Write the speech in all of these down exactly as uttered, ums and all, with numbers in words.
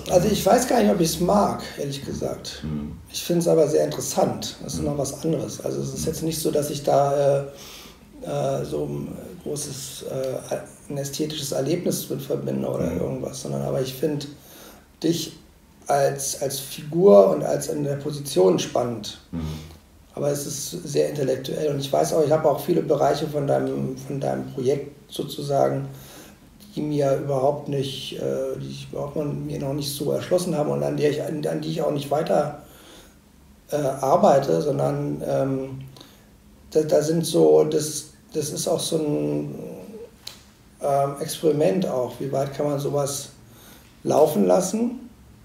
Also ich weiß gar nicht, ob ich es mag, ehrlich gesagt. Mhm. Ich finde es aber sehr interessant. Das ist mhm. noch was anderes. Also es ist jetzt nicht so, dass ich da äh, äh, so ein großes, äh, ein ästhetisches Erlebnis mit verbinde oder mhm. irgendwas, sondern aber ich finde dich als, als Figur und als in der Position spannend. Mhm. Aber es ist sehr intellektuell und ich weiß auch, ich habe auch viele Bereiche von deinem, von deinem Projekt sozusagen, die mir überhaupt nicht, äh, die ich überhaupt noch, mir noch nicht so erschlossen habe und an, der ich, an, an die ich auch nicht weiter äh, arbeite, sondern ähm, da, da sind so, das, das ist auch so ein ähm, Experiment auch, wie weit kann man sowas laufen lassen.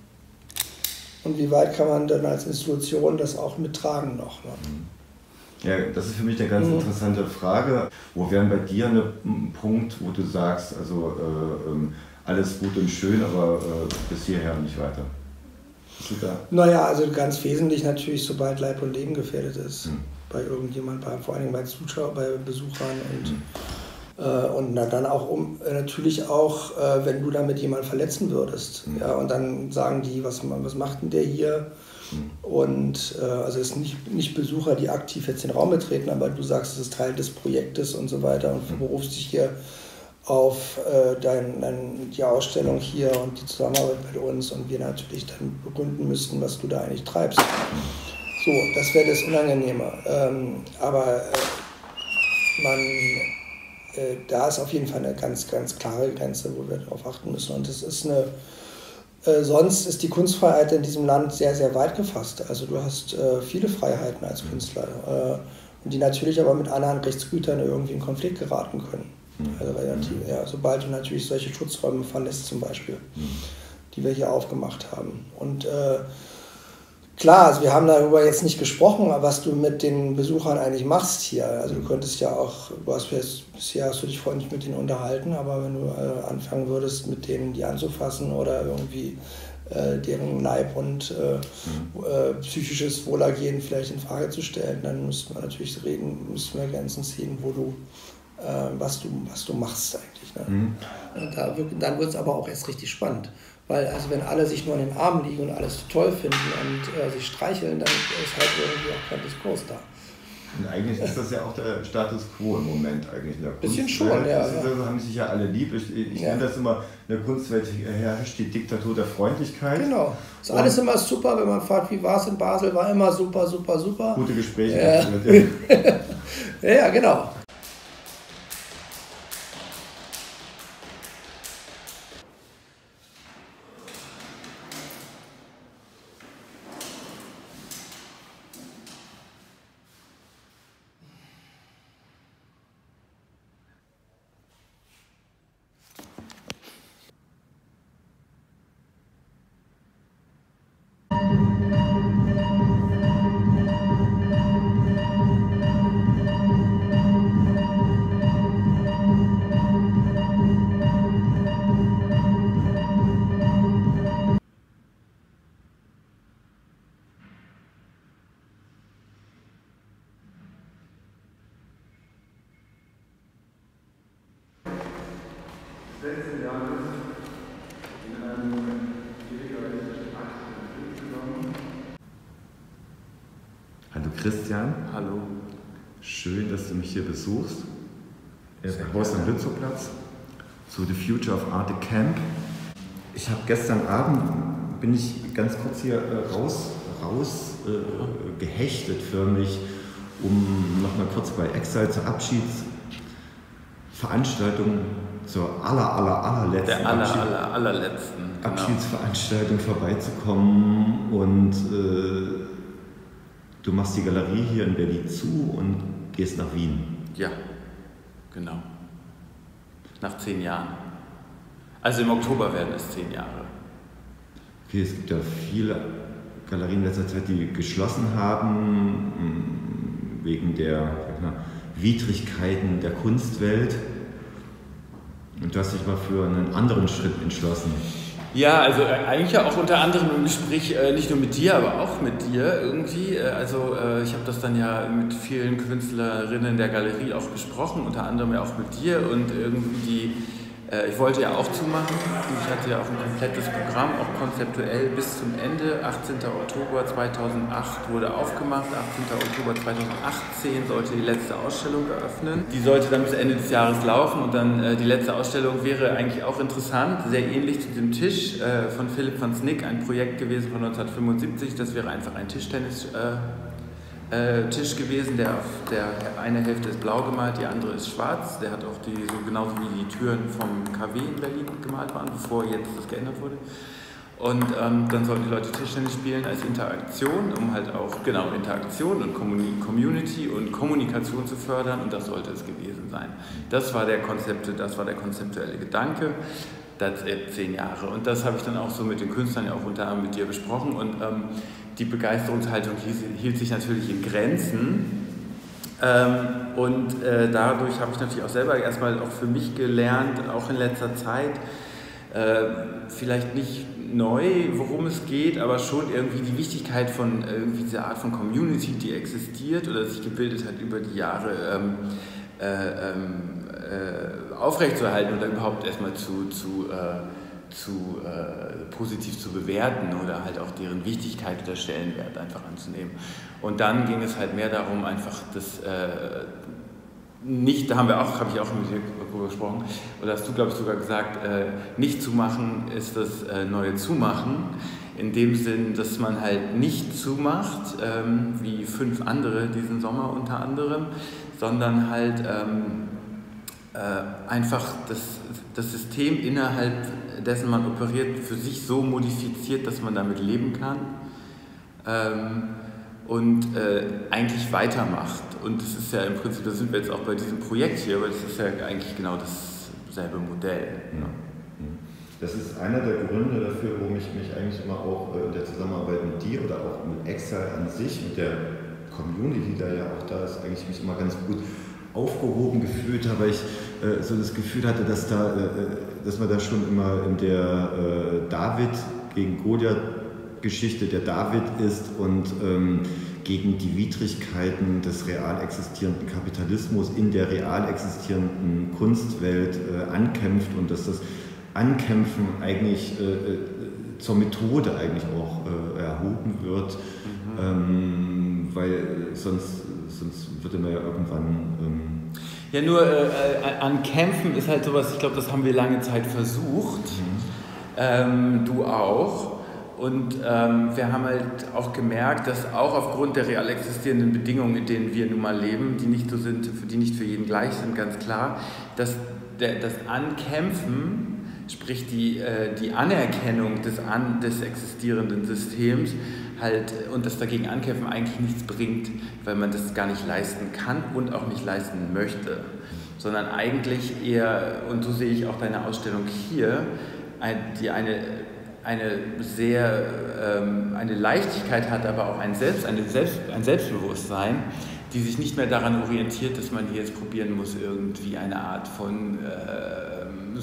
Und wie weit kann man dann als Institution das auch mittragen noch? Ne? Ja, das ist für mich eine ganz mhm. interessante Frage. Wo wäre bei dir ein Punkt, wo du sagst, also äh, alles gut und schön, aber äh, bis hierher und nicht weiter? Da? Naja, also ganz wesentlich natürlich, sobald Leib und Leben gefährdet ist. Mhm. Bei irgendjemand, bei, vor allem bei Zuschauern, bei Besuchern und mhm. Und dann auch, um, natürlich auch, wenn du damit jemanden verletzen würdest. Mhm. Ja, und dann sagen die, was, was macht denn der hier? Mhm. Und also es sind nicht, nicht Besucher, die aktiv jetzt den Raum betreten, aber du sagst, es ist Teil des Projektes und so weiter und du mhm. berufst dich hier auf äh, dein, dein, die Ausstellung hier und die Zusammenarbeit mit uns und wir natürlich dann begründen müssten, was du da eigentlich treibst. So, das wäre das Unangenehme. Ähm, aber äh, man... Da ist auf jeden Fall eine ganz, ganz klare Grenze, wo wir darauf achten müssen. Und das ist eine, äh, sonst ist die Kunstfreiheit in diesem Land sehr, sehr weit gefasst. Also du hast äh, viele Freiheiten als Künstler, äh, und die natürlich aber mit anderen Rechtsgütern irgendwie in Konflikt geraten können. Also relativ, ja, sobald du natürlich solche Schutzräume verlässt zum Beispiel, die wir hier aufgemacht haben. Und äh, klar, also wir haben darüber jetzt nicht gesprochen, was du mit den Besuchern eigentlich machst hier. Also du könntest ja auch, du hast jetzt, bisher hast du dich vorhin nicht mit denen unterhalten, aber wenn du äh, anfangen würdest, mit denen die anzufassen oder irgendwie äh, deren Leib und äh, mhm. äh, psychisches Wohlergehen vielleicht in Frage zu stellen, dann müssten wir natürlich reden, müssten wir Grenzen ziehen, wo du, äh, was du, was du machst eigentlich. Ne? Mhm. Und da, dann wird es aber auch erst richtig spannend. Weil also wenn alle sich nur in den Armen liegen und alles toll finden und äh, sich streicheln, dann ist halt irgendwie auch kein Diskurs da. Und eigentlich ist das ja auch der Status quo im Moment eigentlich in der Kunstwelt. Bisschen schon, ja. Das ist, ja. Haben sich ja alle lieb. Ich, ich ja. nenne das immer, in der Kunstwelt herrscht die Diktatur der Freundlichkeit. Genau. Ist und alles immer super, wenn man fragt, wie war es in Basel, war immer super, super, super. Gute Gespräche. Ja, ja, ja, genau. sechzehn Jahre in einem illegalen Akt genommen. Hallo Christian. Hallo. Schön, dass du mich hier besuchst. Im Haus am Lützowplatz zu The Future of Art Camp. Ich habe gestern Abend, bin ich ganz kurz hier äh, raus, raus äh, gehechtet für mich, um nochmal kurz bei Exile zur Abschiedsveranstaltung, zur aller, aller, allerletzten Der aller, Abschied, aller, allerletzten, genau. Abschiedsveranstaltung vorbeizukommen und äh, du machst die Galerie hier in Berlin zu und gehst nach Wien. Ja, genau. Nach zehn Jahren. Also im Oktober werden es zehn Jahre. Okay, es gibt ja viele Galerien in letzter Zeit, die geschlossen haben, wegen der mal, Widrigkeiten der Kunstwelt. Und du hast dich mal für einen anderen Schritt entschlossen. Ja, also eigentlich ja auch unter anderem im Gespräch, äh, nicht nur mit dir, aber auch mit dir irgendwie. Also äh, ich habe das dann ja mit vielen Künstlerinnen der Galerie auch besprochen, unter anderem ja auch mit dir. Und irgendwie Äh, ich wollte ja auch zumachen. Ich hatte ja auch ein komplettes Programm, auch konzeptuell bis zum Ende. achtzehnten Oktober zweitausendacht wurde aufgemacht. achtzehnten Oktober zweitausendachtzehn sollte die letzte Ausstellung eröffnen. Die sollte dann bis Ende des Jahres laufen und dann äh, die letzte Ausstellung wäre eigentlich auch interessant, sehr ähnlich zu diesem Tisch äh, von Philipp van Snick, ein Projekt gewesen von neunzehnhundertfünfundsiebzig. Das wäre einfach ein Tischtennis. Äh, Äh, Tisch gewesen, der auf der eine Hälfte ist blau gemalt, die andere ist schwarz. Der hat auch die, so genauso wie die Türen vom K W in Berlin gemalt waren, bevor jetzt das geändert wurde. Und ähm, dann sollten die Leute Tischtennis spielen als Interaktion, um halt auch, genau, Interaktion und Community und Kommunikation zu fördern, und das sollte es gewesen sein. Das war der Konzept, das war der konzeptuelle Gedanke. Das ist zehn Jahre. Und das habe ich dann auch so mit den Künstlern ja auch unter anderem mit dir besprochen. Und ähm, die Begeisterungshaltung hielt, hielt sich natürlich in Grenzen. Ähm, und äh, dadurch habe ich natürlich auch selber erstmal auch für mich gelernt, auch in letzter Zeit, äh, vielleicht nicht neu, worum es geht, aber schon irgendwie die Wichtigkeit von irgendwie dieser Art von Community, die existiert oder sich gebildet hat über die Jahre, ähm, äh, ähm, äh, aufrechtzuerhalten oder überhaupt erstmal zu, zu, äh, zu äh, positiv zu bewerten oder halt auch deren Wichtigkeit oder Stellenwert einfach anzunehmen. Und dann ging es halt mehr darum, einfach das äh, nicht, da haben wir auch, habe ich auch mit dir darüber gesprochen, oder hast du, glaube ich, sogar gesagt, äh, nicht zu machen ist das äh, neue Zumachen, in dem Sinn, dass man halt nicht zumacht, ähm, wie fünf andere diesen Sommer unter anderem, sondern halt ähm, äh, einfach das, das System, innerhalb dessen man operiert, für sich so modifiziert, dass man damit leben kann. Ähm, und äh, eigentlich weitermacht. Und das ist ja im Prinzip, da sind wir jetzt auch bei diesem Projekt hier, aber das ist ja eigentlich genau dasselbe Modell. Ja. Das ist einer der Gründe dafür, warum ich mich eigentlich immer auch in der Zusammenarbeit mit dir oder auch mit Exile an sich, mit der Community, die da ja auch da ist, eigentlich mich immer ganz gut aufgehoben gefühlt habe, weil ich äh, so das Gefühl hatte, dass, da, äh, dass man da schon immer in der äh, David gegen Goliath Geschichte, der David ist und ähm, gegen die Widrigkeiten des real existierenden Kapitalismus in der real existierenden Kunstwelt äh, ankämpft und dass das Ankämpfen eigentlich äh, zur Methode eigentlich auch äh, erhoben wird, mhm. ähm, weil sonst, sonst würde man ja irgendwann... Ähm ja, nur äh, an Kämpfen ist halt sowas, ich glaube, das haben wir lange Zeit versucht, mhm. ähm, du auch. Und ähm, wir haben halt auch gemerkt, dass auch aufgrund der real existierenden Bedingungen, in denen wir nun mal leben, die nicht so sind, die nicht für jeden gleich sind, ganz klar, dass der, das Ankämpfen, sprich die, äh, die Anerkennung des, an, des existierenden Systems halt und das dagegen Ankämpfen eigentlich nichts bringt, weil man das gar nicht leisten kann und auch nicht leisten möchte, sondern eigentlich eher, und so sehe ich auch deine Ausstellung hier, ein, die eine eine sehr ähm, eine Leichtigkeit hat, aber auch ein, Selbst, eine Selbst, ein Selbstbewusstsein, die sich nicht mehr daran orientiert, dass man hier jetzt probieren muss, irgendwie eine Art von äh,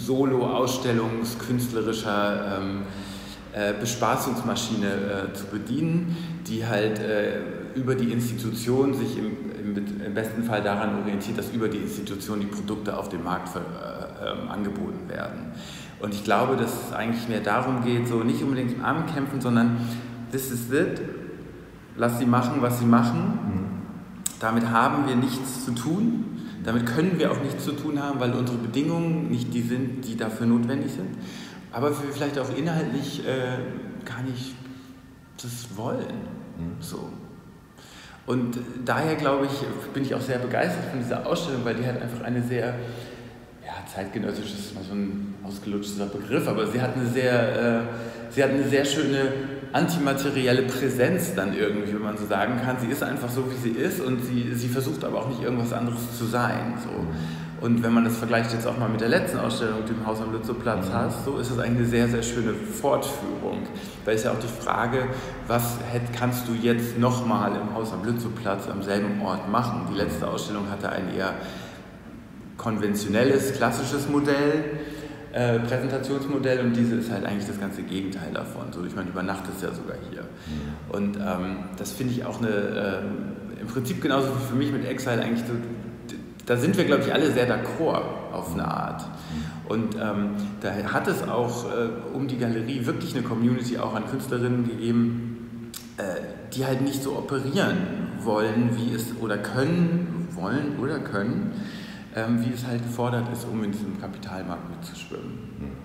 Solo-Ausstellungs-künstlerischer ähm, äh, Bespaßungsmaschine äh, zu bedienen, die halt äh, über die Institution sich im, im, im besten Fall daran orientiert, dass über die Institution die Produkte auf dem Markt für, äh, äh, angeboten werden. Und ich glaube, dass es eigentlich mehr darum geht, so nicht unbedingt am Kämpfen, sondern this is it, lass sie machen, was sie machen. Mhm. Damit haben wir nichts zu tun, damit können wir auch nichts zu tun haben, weil unsere Bedingungen nicht die sind, die dafür notwendig sind. Aber wir vielleicht auch inhaltlich äh, gar nicht das wollen. Mhm. So. Und daher, glaube ich, bin ich auch sehr begeistert von dieser Ausstellung, weil die hat einfach eine sehr... Ja, zeitgenössisch ist mal so ein ausgelutschter Begriff, aber sie hat eine sehr, äh, sie hat eine sehr schöne antimaterielle Präsenz dann irgendwie, wenn man so sagen kann. Sie ist einfach so, wie sie ist und sie, sie versucht aber auch nicht irgendwas anderes zu sein. So. Und wenn man das vergleicht jetzt auch mal mit der letzten Ausstellung, die du im Haus am Lützowplatz hast, so ist es eigentlich eine sehr, sehr schöne Fortführung. Weil es ja auch die Frage, was kannst du jetzt nochmal im Haus am Lützowplatz am selben Ort machen? Die letzte Ausstellung hatte ein eher konventionelles, klassisches Modell, äh, Präsentationsmodell, und diese ist halt eigentlich das ganze Gegenteil davon. So, ich meine, übernachtest ja sogar hier. Mhm. Und ähm, das finde ich auch eine, äh, im Prinzip genauso wie für mich mit Exile eigentlich so da sind wir, glaube ich, alle sehr d'accord auf eine Art. Und ähm, da hat es auch äh, um die Galerie wirklich eine Community auch an Künstlerinnen gegeben, äh, die halt nicht so operieren wollen, wie es oder können, wollen oder können, ähm, wie es halt gefordert ist, um in diesem Kapitalmarkt mitzuschwimmen.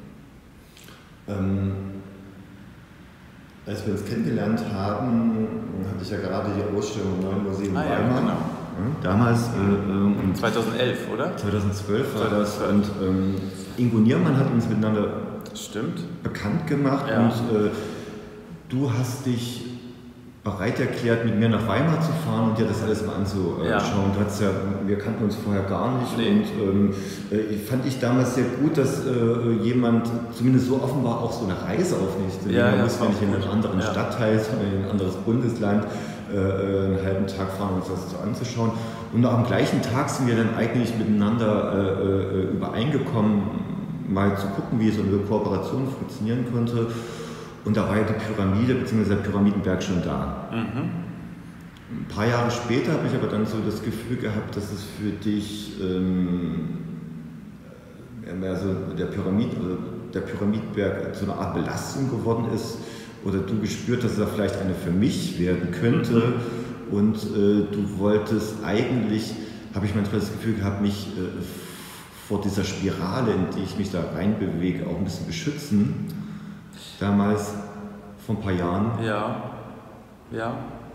Ähm, als wir uns kennengelernt haben, hatte ich ja gerade die Ausstellung im Neuen Museum ah, Weimar. Ja, genau. Damals, äh, ähm, zweitausendelf, oder? zweitausendzwölf war das, und ähm, Ingo Niermann hat uns miteinander Stimmt. bekannt gemacht, Ja. und äh, du hast dich bereit erklärt, mit mir nach Weimar zu fahren und dir das alles mal anzuschauen. Ja. Du hast ja, wir kannten uns vorher gar nicht, Nee. und ähm, äh, fand ich damals sehr gut, dass äh, jemand zumindest so offen war, auch so eine Reise auf mich zu nehmen. Ja, Man ja, muss ja nicht in einen gut. anderen Ja. Stadtteil, sondern in ein anderes Bundesland äh, einen halben Tag fahren, um uns das so anzuschauen. Und auch am gleichen Tag sind wir dann eigentlich miteinander äh, äh, übereingekommen, mal zu gucken, wie so eine Kooperation funktionieren konnte. Und da war ja die Pyramide bzw. der Pyramidenberg schon da. Mhm. Ein paar Jahre später habe ich aber dann so das Gefühl gehabt, dass es für dich ähm, also der, Pyramid, also der Pyramidenberg so eine Art Belastung geworden ist, oder du gespürt, dass er vielleicht eine für mich werden könnte. Mhm. Und äh, du wolltest eigentlich, habe ich manchmal das Gefühl gehabt, mich äh, vor dieser Spirale, in die ich mich da reinbewege, auch ein bisschen beschützen. Damals, vor ein paar Jahren. Ja, ja.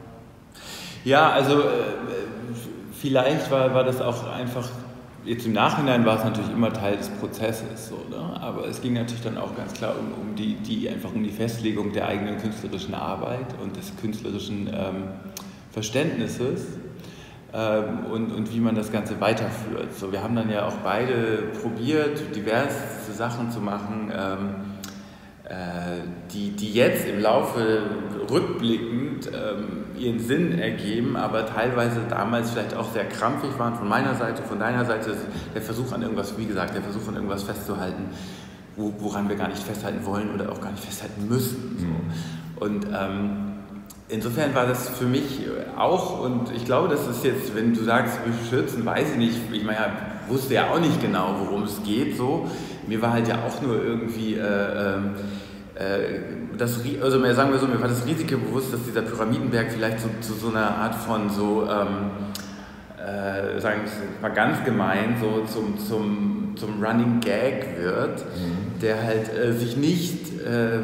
Ja, also äh, vielleicht war, war das auch einfach, jetzt im Nachhinein war es natürlich immer Teil des Prozesses, so, ne? Aber es ging natürlich dann auch ganz klar um, um, die, die, einfach um die Festlegung der eigenen künstlerischen Arbeit und des künstlerischen ähm, Verständnisses. Und, und wie man das Ganze weiterführt. So, wir haben dann ja auch beide probiert, diverse Sachen zu machen, ähm, äh, die, die jetzt im Laufe rückblickend ähm, ihren Sinn ergeben, aber teilweise damals vielleicht auch sehr krampfig waren von meiner Seite, von deiner Seite. Der Versuch an irgendwas, wie gesagt, der Versuch an irgendwas festzuhalten, wo, woran wir gar nicht festhalten wollen oder auch gar nicht festhalten müssen. So. Mhm. Und ähm, insofern war das für mich auch, und ich glaube, das ist jetzt, wenn du sagst, beschützen, weiß ich nicht, ich meine, ich wusste ja auch nicht genau, worum es geht, so. Mir war halt ja auch nur irgendwie, äh, äh, das, also mehr sagen wir so, mir war das Risiko bewusst, dass dieser Pyramidenberg vielleicht so, zu so einer Art von so, ähm, äh, sagen wir mal ganz gemein, so zum, zum, zum Running Gag wird, mhm. der halt äh, sich nicht äh,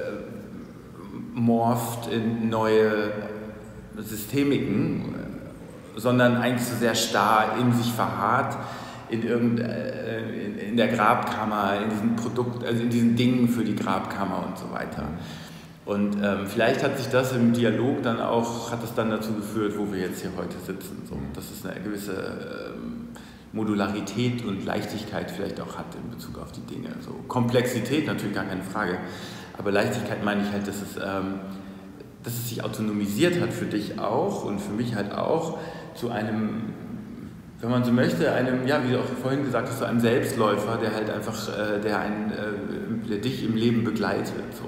morpht in neue Systemiken, sondern eigentlich so sehr starr in sich verharrt, in, irgend, in, in der Grabkammer, in diesen Produkt, also in diesen Dingen für die Grabkammer und so weiter. Und ähm, vielleicht hat sich das im Dialog dann auch, hat es dann dazu geführt, wo wir jetzt hier heute sitzen. So, dass es eine gewisse ähm, Modularität und Leichtigkeit vielleicht auch hat in Bezug auf die Dinge. So, Komplexität natürlich gar keine Frage. Aber Leichtigkeit meine ich halt, dass es, ähm, dass es sich autonomisiert hat für dich auch und für mich halt auch zu einem, wenn man so möchte, einem, ja, wie du auch vorhin gesagt hast, zu einem Selbstläufer, der halt einfach, äh, der, einen, äh, der dich im Leben begleitet. So.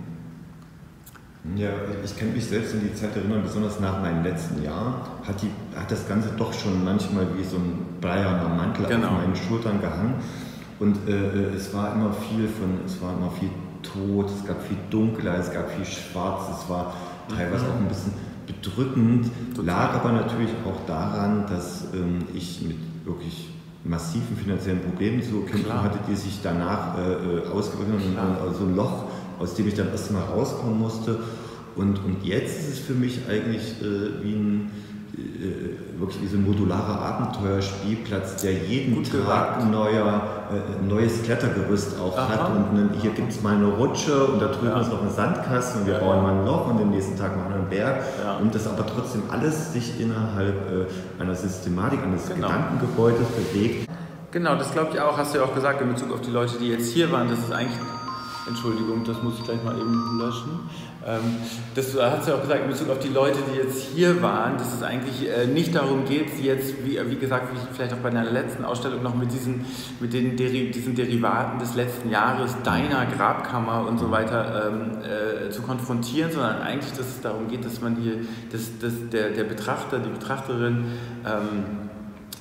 Ja, ich kann mich selbst an die Zeit erinnern, besonders nach meinem letzten Jahr, hat, die, hat das Ganze doch schon manchmal wie so ein bleierner Mantel genau. auf meinen Schultern gehangen. Und äh, es war immer viel von, es war immer viel Tod, es gab viel Dunkelheit, es gab viel Schwarz, es war teilweise mhm. auch ein bisschen bedrückend, Total. lag aber natürlich auch daran, dass ähm, ich mit wirklich massiven finanziellen Problemen zu kämpfen hatte, die sich danach äh, ausgewirkt haben, also ein Loch, aus dem ich dann erst mal rauskommen musste. Und, und jetzt ist es für mich eigentlich äh, wie ein äh, wirklich wie so ein modularer Abenteuerspielplatz, der jeden Gut Tag ein neuer, äh, neues Klettergerüst auch Aha. hat. Und ne, hier gibt es mal eine Rutsche und da drüben ja. ist noch ein Sandkasten und wir ja. bauen mal ein Loch und am nächsten Tag machen wir einen Berg. Ja. Und das aber trotzdem alles sich innerhalb äh, einer Systematik, eines genau. Gedankengebäudes bewegt. Genau, das glaube ich auch, hast du ja auch gesagt in Bezug auf die Leute, die jetzt hier waren, das ist eigentlich... Entschuldigung, das muss ich gleich mal eben löschen. Das hast du ja auch gesagt, in Bezug auf die Leute, die jetzt hier waren, dass es eigentlich nicht darum geht, sie jetzt, wie, wie gesagt, wie vielleicht auch bei deiner letzten Ausstellung noch mit diesen, mit den Deri- diesen Derivaten des letzten Jahres, deiner Grabkammer und so weiter ähm, äh, zu konfrontieren, sondern eigentlich, dass es darum geht, dass man hier, dass, dass der, der Betrachter, die Betrachterin ähm,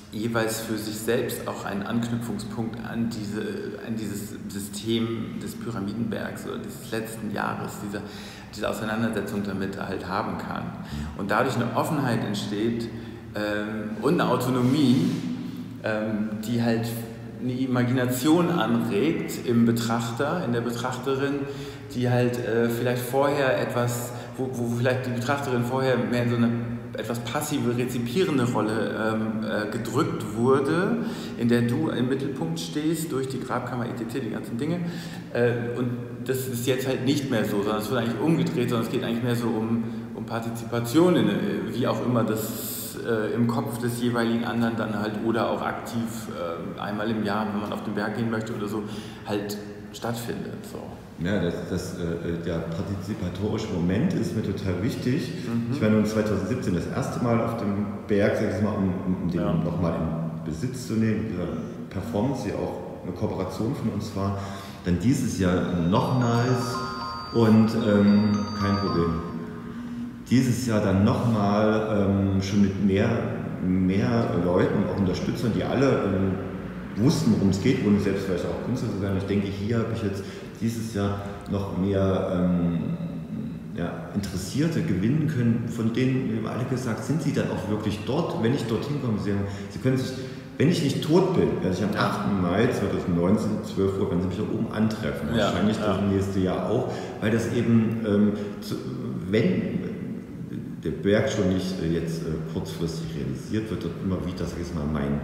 jeweils für sich selbst auch einen Anknüpfungspunkt an, diese, an dieses System des Pyramidenbergs oder dieses letzten Jahres, dieser, diese Auseinandersetzung damit halt haben kann. Und dadurch eine Offenheit entsteht ähm, und eine Autonomie, ähm, die halt eine Imagination anregt im Betrachter, in der Betrachterin, die halt äh, vielleicht vorher etwas, wo, wo vielleicht die Betrachterin vorher mehr in so eine etwas passive, rezipierende Rolle ähm, äh, gedrückt wurde, in der du im Mittelpunkt stehst, durch die Grabkammer et cetera, die ganzen Dinge. Äh, und das ist jetzt halt nicht mehr so, sondern es wird eigentlich umgedreht, sondern es geht eigentlich mehr so um, um Partizipation, in, wie auch immer das äh, im Kopf des jeweiligen anderen dann halt oder auch aktiv äh, einmal im Jahr, wenn man auf den Berg gehen möchte oder so, halt stattfindet. So. Ja, das, das, äh, der partizipatorische Moment ist mir total wichtig. Mhm. Ich war nun zweitausendsiebzehn das erste Mal auf dem Berg, sag ich mal, um, um den ja. nochmal in Besitz zu nehmen, dieser Performance, die auch eine Kooperation von uns war. Dann dieses Jahr nochmals und ähm, kein Problem. Dieses Jahr dann nochmal ähm, schon mit mehr, mehr Leuten, auch Unterstützern, die alle ähm, wussten, worum es geht, ohne selbst vielleicht auch Künstler zu sein. Ich denke, hier habe ich jetzt dieses Jahr noch mehr ähm, ja, Interessierte gewinnen können, von denen wir haben alle gesagt, sind sie dann auch wirklich dort, wenn ich dorthin komme, sie, sie können sich, wenn ich nicht tot bin, werde ich am achten Mai zweitausendneunzehn, zwölf Uhr, wenn sie mich da oben antreffen, ja, wahrscheinlich ja. das nächste Jahr auch, weil das eben, ähm, zu, wenn der Berg schon nicht äh, jetzt äh, kurzfristig realisiert wird, wird immer wieder, sag ich mal, mein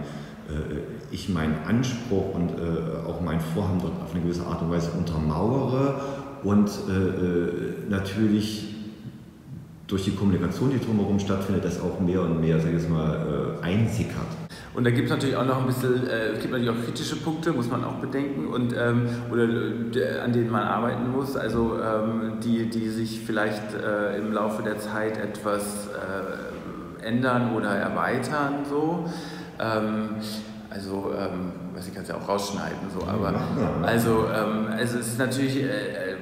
ich meinen Anspruch und äh, auch mein Vorhaben dort auf eine gewisse Art und Weise untermauere und äh, natürlich durch die Kommunikation, die drumherum stattfindet, das auch mehr und mehr, sag ich mal, äh, einsickert. Und da gibt es natürlich auch noch ein bisschen, äh, es gibt natürlich auch kritische Punkte, muss man auch bedenken, und, ähm, oder äh, an denen man arbeiten muss, also ähm, die, die sich vielleicht äh, im Laufe der Zeit etwas äh, ändern oder erweitern, so. Ähm, also, ähm, was ich kann es ja auch rausschneiden, so, aber also, ähm, also es ist natürlich äh, äh,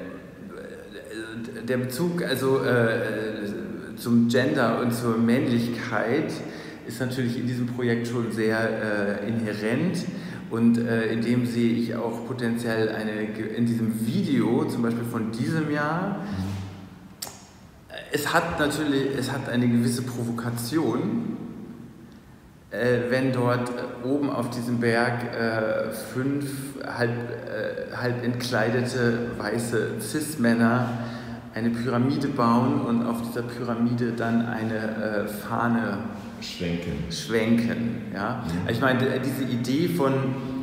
der Bezug also äh, zum Gender und zur Männlichkeit ist natürlich in diesem Projekt schon sehr äh, inhärent, und äh, in dem sehe ich auch potenziell eine, in diesem Video, zum Beispiel von diesem Jahr, es hat natürlich, es hat eine gewisse Provokation, wenn dort oben auf diesem Berg äh, fünf halb, äh, halb entkleidete weiße Cis-Männer eine Pyramide bauen und auf dieser Pyramide dann eine äh, Fahne schwenken. schwenken ja? Mhm. Ich meine, diese Idee von,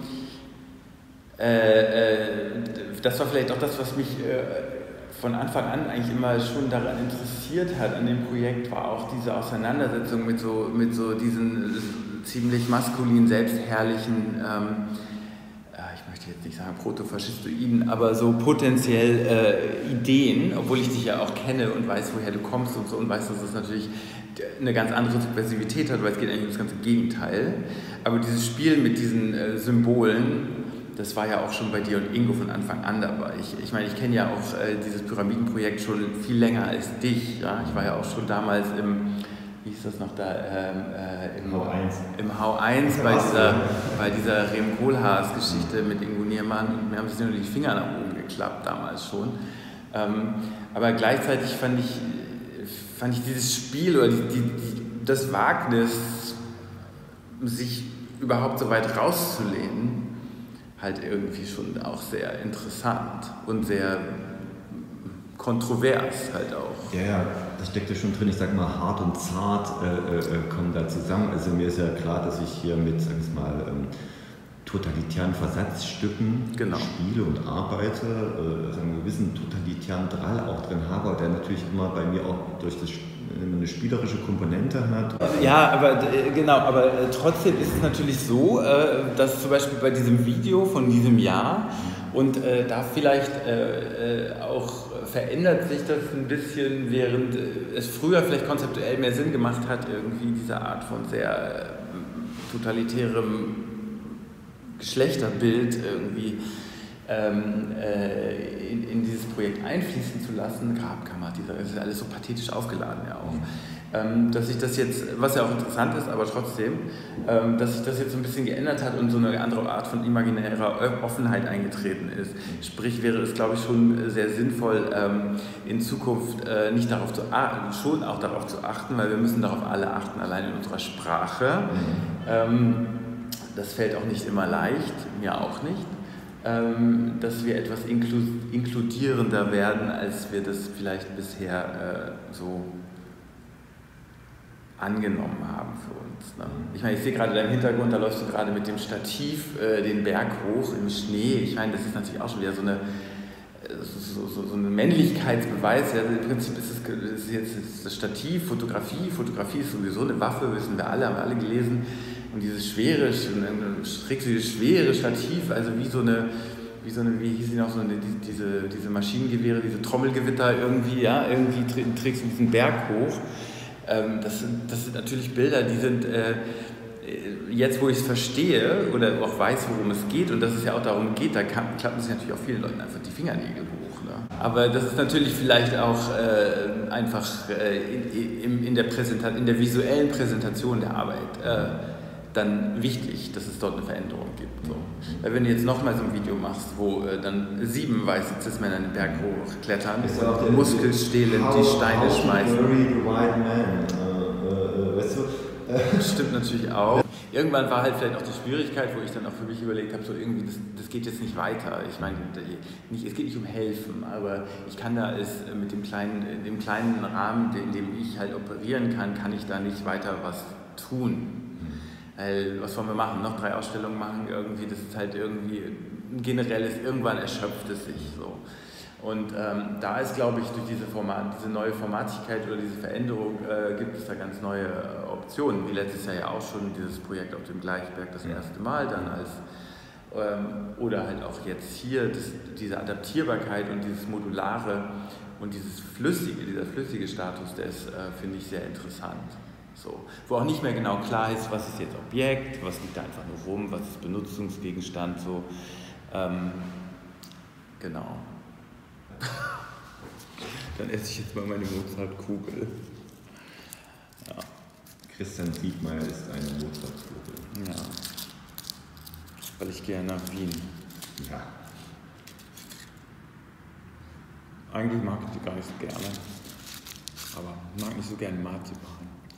äh, äh, das war vielleicht auch das, was mich äh, von Anfang an eigentlich immer schon daran interessiert hat, an dem Projekt, war auch diese Auseinandersetzung mit so, mit so diesen ziemlich maskulin, selbstherrlichen, ähm, ich möchte jetzt nicht sagen protofaschistoiden, aber so potenziell äh, Ideen, obwohl ich dich ja auch kenne und weiß, woher du kommst und so, und weiß, dass es natürlich eine ganz andere Subversivität hat, weil es geht eigentlich um das ganze Gegenteil. Aber dieses Spiel mit diesen äh, Symbolen, das war ja auch schon bei dir und Ingo von Anfang an dabei. Ich, ich meine, ich kenne ja auch äh, dieses Pyramidenprojekt schon viel länger als dich. Ja? Ich war ja auch schon damals im, wie hieß das noch da, ähm, äh, im H eins, im H eins bei dieser, bei dieser Rem Koolhaas-Geschichte mit Ingo Niermann, und mir haben sich nur die Finger nach oben geklappt damals schon. Ähm, aber gleichzeitig fand ich, fand ich dieses Spiel oder die, die, das Wagnis, sich überhaupt so weit rauszulehnen, halt irgendwie schon auch sehr interessant und sehr kontrovers halt auch. Ja, ja, das steckt ja schon drin. Ich sag mal, hart und zart äh, äh, kommen da zusammen. Also mir ist ja klar, dass ich hier mit, sag ich mal, ähm, totalitären Versatzstücken genau. spiele und arbeite, äh, also einen gewissen totalitären Drall auch drin habe, der natürlich immer bei mir auch durch das eine spielerische Komponente hat. Ja, aber genau, aber äh, trotzdem ist es natürlich so, äh, dass zum Beispiel bei diesem Video von diesem Jahr und äh, da vielleicht äh, äh, auch verändert sich das ein bisschen, während es früher vielleicht konzeptuell mehr Sinn gemacht hat, irgendwie diese Art von sehr äh, totalitärem Geschlechterbild irgendwie ähm, äh, in, in dieses Projekt einfließen zu lassen. Grabkammer, dieser, das ist alles so pathetisch aufgeladen ja auch. Ähm, dass sich das jetzt, was ja auch interessant ist, aber trotzdem, ähm, dass sich das jetzt so ein bisschen geändert hat und so eine andere Art von imaginärer Offenheit eingetreten ist. Sprich, wäre es, glaube ich, schon sehr sinnvoll, ähm, in Zukunft äh, nicht darauf zu achten, schon auch darauf zu achten, weil wir müssen darauf alle achten, allein in unserer Sprache. Ähm, das fällt auch nicht immer leicht, mir auch nicht, ähm, dass wir etwas inklu inkludierender werden, als wir das vielleicht bisher äh, so angenommen haben für uns. Ne? Ich meine, ich sehe gerade deinen Hintergrund, da läufst du gerade mit dem Stativ äh, den Berg hoch im Schnee. Ich meine, das ist natürlich auch schon wieder so eine, so, so, so eine Männlichkeitsbeweis. Ja, im Prinzip ist es ist jetzt ist das Stativ, Fotografie. Fotografie ist sowieso eine Waffe, wissen wir alle, haben wir alle gelesen. Und dieses schwere, schräg dieses schwere Stativ, also wie so eine, wie so eine, wie hieß sie noch, so eine, diese, diese Maschinengewehre, diese Trommelgewitter irgendwie, ja, irgendwie trägst du diesen Berg hoch. Das sind, das sind natürlich Bilder, die sind, äh, jetzt wo ich es verstehe oder auch weiß, worum es geht, und dass es ja auch darum geht, da kann, klappen sich natürlich auch vielen Leuten einfach die Fingernägel hoch. Ne? Aber das ist natürlich vielleicht auch äh, einfach äh, in, in, in, der Präsenta- in der visuellen Präsentation der Arbeit äh, dann wichtig, dass es dort eine Veränderung gibt. So. Weil wenn du jetzt nochmal so ein Video machst, wo äh, dann sieben weiße Cis-Männer den Berg hochklettern, und Muskelstähle die Steine how schmeißen. The white man. Uh, uh, weißt du? Stimmt natürlich auch. Irgendwann war halt vielleicht auch die Schwierigkeit, wo ich dann auch für mich überlegt habe, so irgendwie, das, das geht jetzt nicht weiter. Ich meine, nicht, es geht nicht um Helfen, aber ich kann da es mit dem kleinen, dem kleinen Rahmen, in dem ich halt operieren kann, kann ich da nicht weiter was tun. Weil, was wollen wir machen? Noch drei Ausstellungen machen irgendwie, das ist halt irgendwie ein generelles, irgendwann erschöpft es sich so. Und ähm, da ist, glaube ich, durch diese, Format, diese neue Formatigkeit oder diese Veränderung äh, gibt es da ganz neue äh, Optionen, wie letztes Jahr ja auch schon dieses Projekt auf dem Gleichberg das erste Mal dann als, ähm, oder halt auch jetzt hier, das, diese Adaptierbarkeit und dieses Modulare und dieses Flüssige, dieser flüssige Status, der ist, äh, finde ich, sehr interessant. So, wo auch nicht mehr genau klar ist, was ist jetzt Objekt, was liegt da einfach nur rum, was ist Benutzungsgegenstand, so, ähm, genau. Dann esse ich jetzt mal meine Mozartkugel. Ja. Christian Diekmeyer ist eine Mozartkugel. Ja, weil ich gehe nach Wien. Ja. Eigentlich mag ich die gar nicht so gerne, aber ich mag nicht so gerne Marzipan.